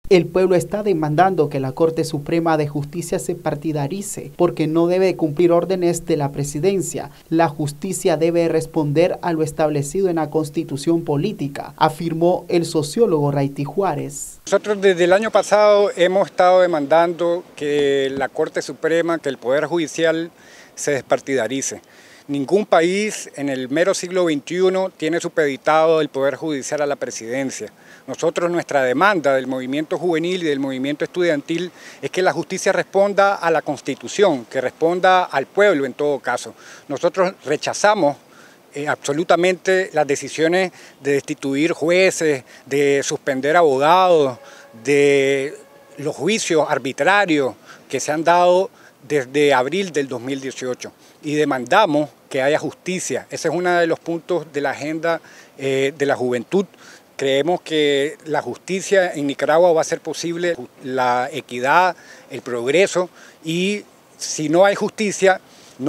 El pueblo está demandando que la Corte Suprema de Justicia se partidarice porque no debe cumplir órdenes de la presidencia. La justicia debe responder a lo establecido en la Constitución política, afirmó el sociólogo Raiti Juárez. Nosotros desde el año pasado hemos estado demandando que la Corte Suprema, que el Poder Judicial se despartidarice. Ningún país en el mero siglo XXI tiene supeditado el Poder Judicial a la presidencia. Nosotros, nuestra demanda del movimiento juvenil y del movimiento estudiantil es que la justicia responda a la Constitución, que responda al pueblo en todo caso. Nosotros rechazamos absolutamente las decisiones de destituir jueces, de suspender abogados, de los juicios arbitrarios que se han dado desde abril del 2018 y demandamos que haya justicia. Ese es uno de los puntos de la agenda de la juventud. Creemos que la justicia en Nicaragua va a ser posible, la equidad, el progreso, y si no hay justicia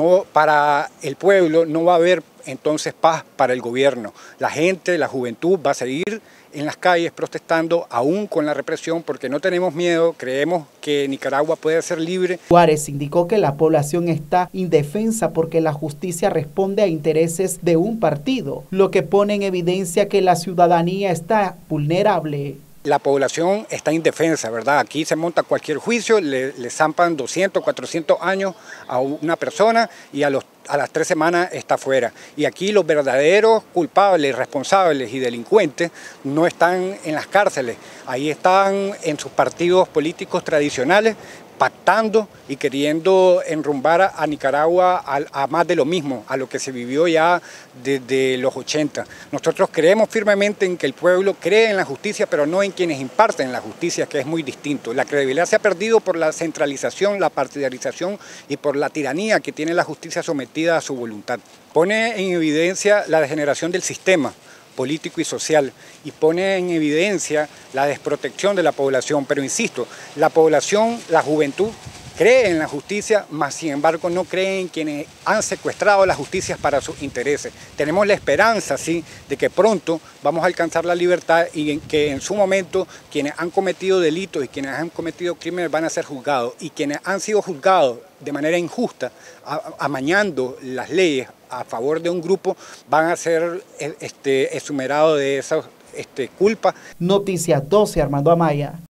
para el pueblo, no va a haber entonces paz para el gobierno. La gente, la juventud va a seguir en las calles protestando aún con la represión porque no tenemos miedo, creemos que Nicaragua puede ser libre. Juárez indicó que la población está indefensa porque la justicia responde a intereses de un partido, lo que pone en evidencia que la ciudadanía está vulnerable. La población está indefensa, ¿verdad? Aquí se monta cualquier juicio, le zampan 200, 400 años a una persona y a las 3 semanas está fuera. Y aquí los verdaderos culpables, responsables y delincuentes no están en las cárceles, ahí están en sus partidos políticos tradicionales, pactando y queriendo enrumbar a Nicaragua a más de lo mismo, a lo que se vivió ya desde los 80. Nosotros creemos firmemente en que el pueblo cree en la justicia, pero no en quienes imparten la justicia, que es muy distinto. La credibilidad se ha perdido por la centralización, la partidarización y por la tiranía que tiene la justicia sometida a su voluntad. Pone en evidencia la degeneración del sistema político y social y pone en evidencia la desprotección de la población, pero insisto, la población, la juventud cree en la justicia, mas sin embargo no cree en quienes han secuestrado la justicia para sus intereses. Tenemos la esperanza, sí, de que pronto vamos a alcanzar la libertad y que en su momento quienes han cometido delitos y quienes han cometido crímenes van a ser juzgados y quienes han sido juzgados de manera injusta, amañando las leyes a favor de un grupo, van a ser exonerados de esas culpas. Noticias 12, Armando Amaya.